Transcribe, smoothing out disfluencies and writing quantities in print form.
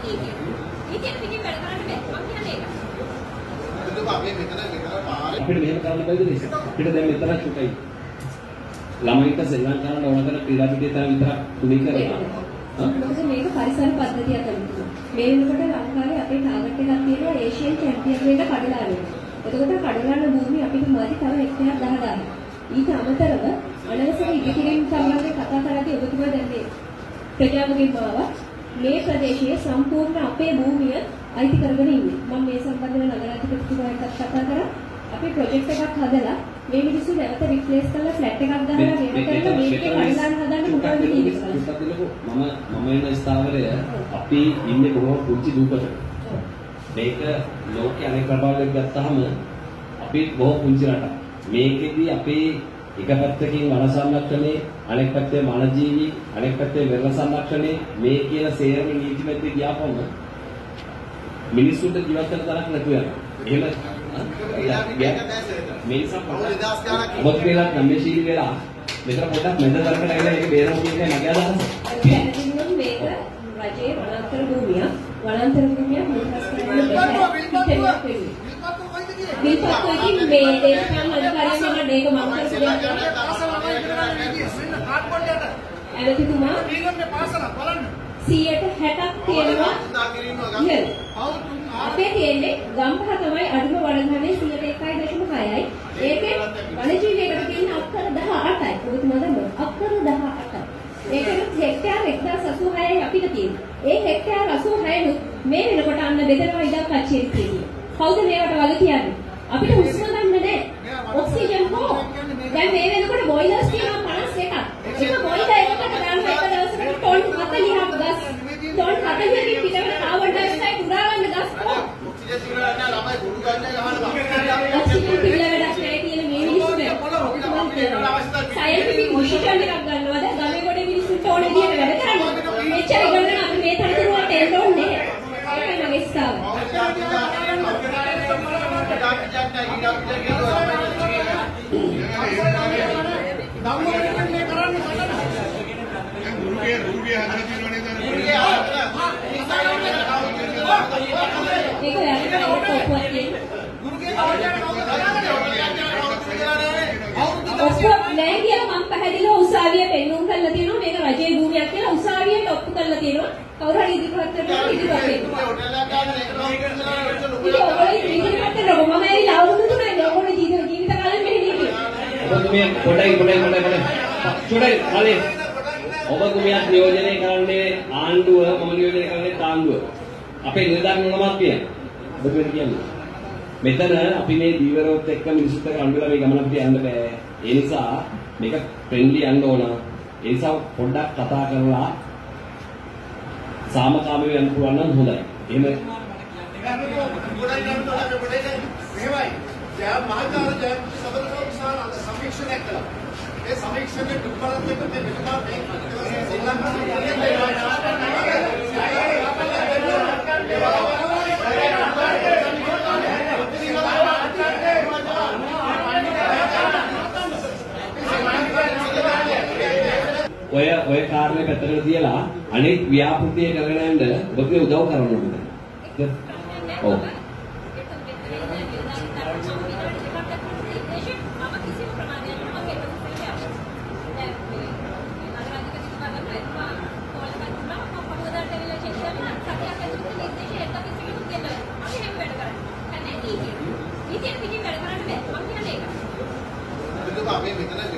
නීතිය පිටින් වැඩ කරන්න බෑ. මම කියන්නේ ඒක. අපිට මෙහෙම කරන්න බැරිද නේද? අපිට දැන් මෙතන චුටයි. ළමයින්ට ශ්‍රී ලංකාවට ඕන කරන ක්‍රීඩා පිටිය තරම් විතරක් තුනී කරලා. මොකද මේක පරිසර පද්ධතියක් කරනවා. මේ වෙනකොට ලංකාවේ අපේ ටාගට් එකක් තියෙනවා ඒෂියන් චැම්පියන් වෙන්න කඩලාගෙන. එතකොට කඩලාන භූමිය අපිට මාදි තව හෙක්ටරයක් 10,000. ඊට අමතරව අනවසර ඉදිකිරීම සම්බන්ධව කතා කරද්දී ඔබතුමා දැන් මේ ප්‍රජාවගේ බව මේ ප්‍රදේශයේ සම්පූර්ණ අපේ භූමිය අයිති කරගෙන ඉන්නේ. මම මේ සම්බන්ධව නගරාධිපතිතුමාට කතා කරා. අපි ප්‍රොජෙක්ට් එකක් හදලා මේ මිනිස්සු නැවත රිප්ලේස් කරලා ෆ්ලැට් එකක් ගහලා වෙන කරලා මේකේ කඩලාන හදන්න මොකද කියන්නේ? මම ඉන්න ස්ථාවරය අපි ඉන්නේ බොහොම පුංචි දූපතක. මේක ලෝකයේ අනෙක් රටවල් ගත්තාම අපි බොහොම පුංචි රටක්. මේකෙදි අපි එක පැත්තකින් වන සංරක්ෂණේ අනෙක් පැත්තේ මානව ජීවි අනෙක් පැත්තේ වෙරළ සංරක්ෂණේ මේ කියන සේරම නීති මැද්දේ ගියාපම මිනිස්සුන්ට ජීවත් වෙන්න තරක් නැතු වෙනවා. එහෙම මිනිස්සු මොකද කියලා ගම්මේශීලී වෙලා මෙතන පොඩ්ඩක් මැද තරකට ඇවිල්ලා මේක බේරමු කියන්නේ මගේ අදහස. මේක රජයේ වනාන්තර භූමිය මොකක්ද කරන්නේ විල්පත් මේ දේශපාලන අධිකාරියන් මම මේක මම ඇමතිතුමා 160ක් තියෙනවා අපේ තියෙන්නේ ගම්පහ තමයි අඩුම වඩගහනේ 101.6යි ඒකේ වනජීවියකට තියෙන අක්කර 18යි ඔබතුමා දන්නවද අක්කර 18යි ඒකෙත් හෙක්ටයාර 1086යි අපිට තියෙන්නේ ඒ හෙක්ටයාර 86 මේ වෙනකොට අන්න බෙදනවා ඉඩක් කච්චියට තියෙන්නේ කවුද මේවට වග කියන්නේ අපිට හුස්ම ගන්න නැහැ ඔක්සිජන් හෝ දැන් මේ වෙනකොට බොයිලර්ස් තියෙනවා 51ක් එක බොයිලර් එකකට ගන්න එක දවසකට ටොන් 40ක් ගස් ටොන් 40කින් පිටවෙන කාබන් ඩයොක්සයිඩ් උරා ගන්න ගස් හෝ ඔක්සිජන් පිරලා නැහැ ළමයි කුඩු ගන්න ගහනවා ඔක්සිජන් පිරලා වැඩක් නැහැ කියන මේ මිනිස්සුන්ට සයන්ටිෆික් ඩිසිෂන් එකක් ගන්නවද ගමේ ගොඩේ මිනිස්සුන්ට ඕන විදිහට වැඩ කරනවා එච්චර ඉගෙනගෙන අපි මේ තරතුරුවට එන්න ඕනේ නැහැ ඒකයි මගේ ස්ථාව නෑ කියලා මම පැහැදිලිව උසාවියේ පෙන්නුම් කරලා තියෙනවා මේක රජයේ භූමියක් කියලා උසාවියට ඔප්පු කරලා තියෙනවා කවුරු හරි ඉදිරිපත් කරනවා ඉදිරිපත් වෙනවා මම ඇවිල්ලා අවුරුදු 3යි ඕනේ ජීවිත කාලෙම මෙහෙ ඉන්නේ ඔබ මේ පොඩයි චුඩයි කලින් ඔබ කුමියක් නියෝජනය කරන්නේ ආණ්ඩුව මම නියෝජනය කරන්නේ තාණ්ඩුව අපේ නිලධාරීන් නමක් කියන්නේ ඔබ කියන්නේ මෙතන අපි මේ දීවරවත් එක්ක මිනිස්සුත් එක්ක අඬලා මේ ගමනක් යන්න බෑ ඒ නිසා මේක ෆ්‍රෙන්ඩ්ලි යන්න ඕන ඒ නිසා පොඩ්ඩක් කතා කරලා සාමකාමීව යන්න පුළුවන් නම් හොඳයි එහෙම සමීක්ෂණයක් කළා ඒ සමීක්ෂණයේ දුක්බලත් එක්ක මේ විකල්ප ඔය කාර්යය පැත්තකට තියලා අනෙක් ව්‍යාපෘතිය කරගෙන යන්න ඔබගේ උදව් කරන්න ඕනේ. ඔව්. නීතිය පිටින් වැඩ කරන්න බෑ. මම කියන්නේ ඒක. අපි මෙතන